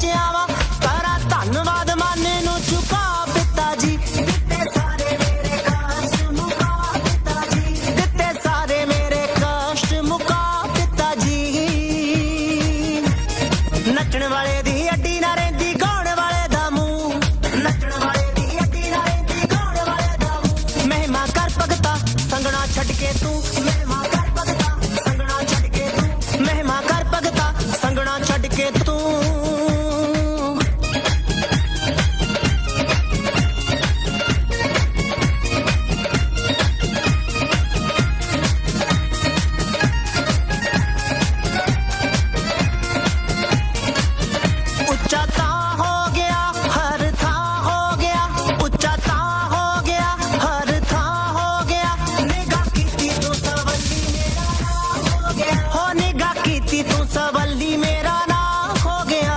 ਵਿੱਚ ਆਵਾਂ ਕਰਾਂ ਧੰਨਵਾਦ ਮਾਨੇ ਨੂੰ ਚੁਕਾ ਪਿਤਾ ਜੀ ਦਿੱਤੇ ਸਾਰੇ ਮੇਰੇ ਕਸ਼ਟ ਮੁਕਾ ਪਿਤਾ ਜੀ ਦਿੱਤੇ ਸਾਰੇ ਮੇਰੇ ਕਸ਼ਟ ਮੁਕਾ ਪਿਤਾ ਜੀ ਨੱਚਣ ਵਾਲੇ ਦੀ ਅੱਡੀ ਨਾ ਰਹਿੰਦੀ ਗਾਉਣ ਵਾਲੇ ਦਾ ਮੂੰਹ ਨੱਚਣ ਵਾਲੇ ਦੀ ਅੱਡੀ ਨਾ ਰਹਿੰਦੀ ਗਾਉਣ ਵਾਲੇ ਦਾ ਮੂੰਹ ਮਹਿਮਾ ਕਰ ਭਗਤਾ ਸੰਗਣਾ ਛੱਡ ਕੇ ਤੂੰ ਮਹਿਮਾ ਕਰ ਭਗਤਾ ਸੰਗਣਾ ਛੱਡ ਕੇ ਤੂੰ ਮਹਿਮਾ ਕਰ ਭਗਤਾ ਸੰਗਣਾ ਛੱਡ ਕੇ ਤੂੰ ਉੱਚਾ ਤਾਂ ਹੋ ਗਿਆ ਹਰ ਥਾਂ ਹੋ ਗਿਆ ਉੱਚਾ ਤਾਂ ਹੋ ਗਿਆ ਹਰ ਥਾਂ ਹੋ ਗਿਆ ਨਿਗਾਹ ਕੀਤੀ ਤੂੰ ਸਵੱਲੀ ਮੇਰਾ ਨਾਮ ਹੋ ਗਿਆ ਹੋ ਨਿਗਾਹ ਕੀਤੀ ਤੂੰ ਸਵੱਲੀ ਮੇਰਾ ਨਾਮ ਹੋ ਗਿਆ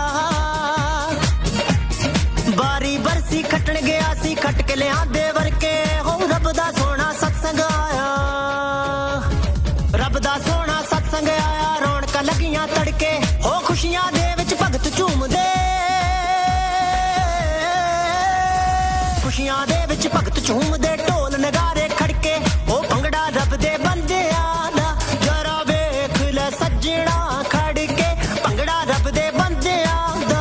ਬਾਰੀ ਬਰਸੀ ਖੱਟਣ ਗਿਆ ਸੀ ਖੱਟ ਕੇ ਲਿਆਂਦੇ ਵਰਕੇ ਹੋ ਰੱਬ ਦਾ ਸੋਹਣਾ ਸਤਸੰਗ ਆਇਆ ਰੱਬ ਦਾ ਸੋਹਣਾ ਸਤਸੰਗ ਆਇਆ ਰੌਣਕਾਂ ਲੱਗੀਆਂ ਤੜਕੇ ਹੋ ਖੁਸ਼ੀਆਂ ਦੇ ਵਿੱਚ ਭਗਤ ਝੂਮਦੇ ਖੁਸ਼ੀਆਂ ਦੇ ਵਿੱਚ ਭਗਤ ਝੂਮਦੇ ਢੋਲ ਨਗਾਰੇ ਖੜਕੇ ਉਹ ਭੰਗੜਾ ਰੱਬ ਦੇ ਬੰਦਿਆਂ ਦਾ ਜਰਾ ਵੇਖ ਲੈ ਸੱਜਣਾ ਖੜ ਕੇ ਭੰਗੜਾ ਰੱਬ ਦੇ ਬੰਦਿਆਂ ਦਾ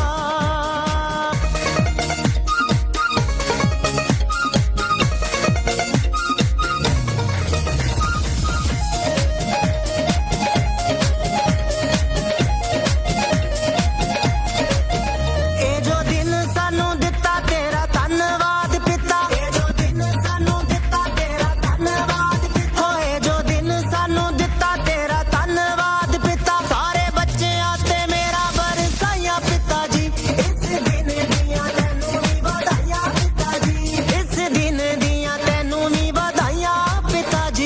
ਇਹ ਜੋ ਦਿਨ ਸਾਨੂੰ ਦਿੱਤਾ ਤੇਰਾ ਧੰਨਵਾਦ ਪਿਤਾ ਇਹ ਜੋ ਦਿਨ ਸਾਨੂੰ ਦਿੱਤਾ ਤੇਰਾ ਧੰਨਵਾਦ ਪਿਤਾ ਹੋਏ ਜੋ ਦਿਨ ਸਾਨੂੰ ਦਿੱਤਾ ਤੇਰਾ ਧੰਨਵਾਦ ਪਿਤਾ ਸਾਰੇ ਬੱਚਿਆਂ ਤੇ ਮੇਰਾ ਬਰਸਾਇਆ ਪਿਤਾ ਜੀ ਇਸ ਦਿਨ ਦੀਆਂ ਤੈਨੂੰ ਵੀ ਵਧਾਈਆਂ ਪਿਤਾ ਜੀ ਇਸ ਦਿਨ ਦੀਆਂ ਤੈਨੂੰ ਵੀ ਵਧਾਈਆਂ ਪਿਤਾ ਜੀ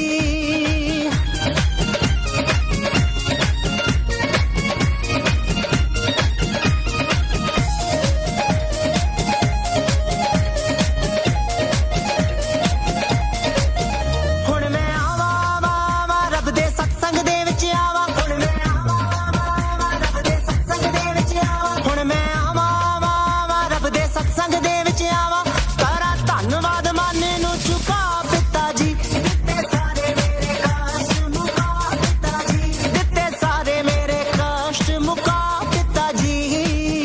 ਹੁਣ ਮੈਂ ਆਵਾਂ ਰੱਬ ਦੇ ਸਤਸੰਗ ਦੇ ਵਿੱਚ ਆਵਾਂ ਹੁਣ ਮੈਂ ਆਵਾਂ ਰੱਬ ਦੇ ਸਤਸੰਗ ਦੇ ਵਿੱਚ ਆਵਾਂ ਹੁਣ ਮੈਂ ਆਵਾਂ ਰੱਬ ਦੇ ਸਤਸੰਗ ਦੇ ਵਿੱਚ ਆਵਾਂ ਕਰਾਂ ਧੰਨਵਾਦ ਮਾਨੇ ਨੂੰ ਚੁਕਾ ਪਿਤਾ ਜੀ ਦਿੱਤੇ ਸਾਰੇ ਮੇਰੇ ਕਸ਼ਟ ਮੁਕਾ ਪਿਤਾ ਜੀ ਦਿੱਤੇ ਸਾਰੇ ਮੇਰੇ ਕਸ਼ਟ ਮੁਕਾ ਪਿਤਾ ਜੀ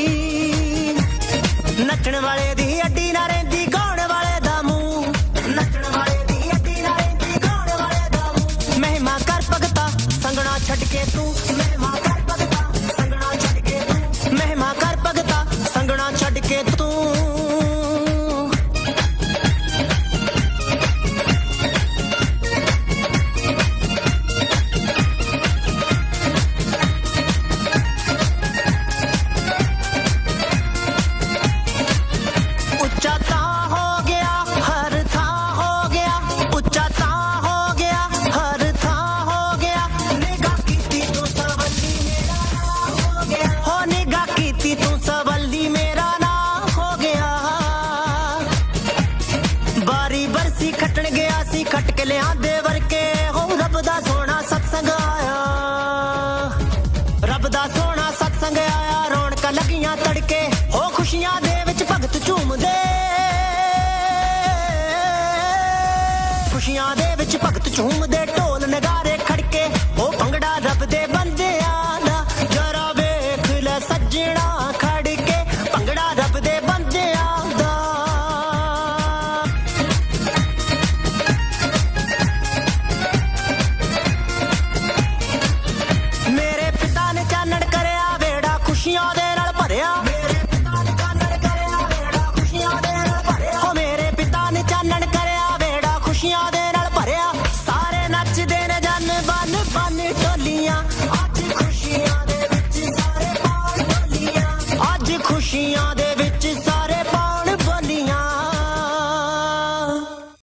ਨੱਚਣ ਵਾਲੇ ਦੀ ਅੱਡੀ ਨਾ ਰਹਿੰਦੀ ਗਾਉਣ ਵਾਲੇ ਦਾ ਮੂੰਹ ਨੱਚਣ ਵਾਲੇ ਦੀ ਅੱਡੀ ਨਾ ਰਹਿੰਦੀ ਗਾਉਣ ਵਾਲੇ ਦਾ ਮੂੰਹ ਮਹਿਮਾ ਕਰ ਭਗਤਾ ਸੰਗਣਾ ਛੱਡ ਕੇ ਤੂੰ ਮਹਿਮਾ ਕਰ ਭਗਤਾ ਸੰਗਣਾ ਛੱਡ ਕੇ ਤੂੰ ਮਹਿਮਾ ਕਰ ਭਗਤਾ ਸੰਗਣਾ ਛੱਡ ਕੇ ਤੂੰ ਉੱਚਾ ਤਾਂ ਹੋ ਗਿਆ ਹਰ ਥਾਂ ਹੋ ਗਿਆ ਉੱਚਾ ਤਾਂ ਹੋ ਗਿਆ ਹਰ ਥਾਂ ਹੋ ਗਿਆ ਨਿਗਾਹ ਕੀਤੀ ਤੂੰ ਸਵੱਲੀ ਮੇਰਾ ਨਾਮ ਹੋ ਗਿਆ ਹੋ ਨਿਗਾਹ ਕੀਤੀ ਤੂੰ ਸਵੱਲੀ ਮੇਰਾ ਨਾਮ ਹੋ ਗਿਆ ਬਾਰੀ ਬਰਸੀ ਖੱਟਣ ਗਿਆ ਸੀ ਖੱਟ ਕੇ ਲਿਆਂਦੇ ਵਰਕੇ ਹੋ ਰੱਬ ਦਾ ਸੋਹਣਾ ਸਤਸੰਗ ਆਇਆ ਰੱਬ ਦਾ ਸੋਹਣਾ ਸਤਸੰਗ ਆਇਆ ਰੌਣਕਾਂ ਲੱਗੀਆਂ ਤੜਕੇ ਹੋ ਖੁਸ਼ੀਆਂ ਦੇ ਵਿੱਚ ਭਗਤ ਝੂਮਦੇ ਖੁਸ਼ੀਆਂ ਦੇ ਵਿੱਚ ਭਗਤ ਝੂਮਦੇ